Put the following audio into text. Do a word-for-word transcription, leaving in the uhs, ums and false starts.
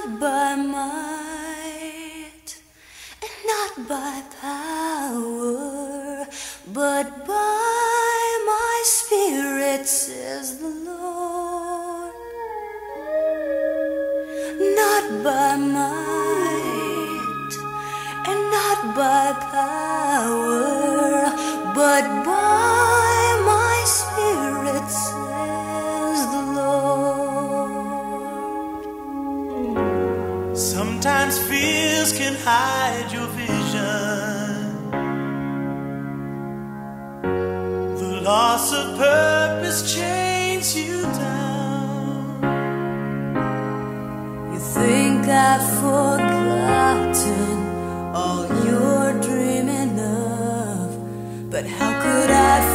not by might, and not by power, but by my Spirit, says the Lord. Not by might, and not by power, but by my Spirit, says the Lord. Sometimes fears can hide your vision. The loss of purpose chains you down. You think I've forgotten all you're dreaming of, but how could I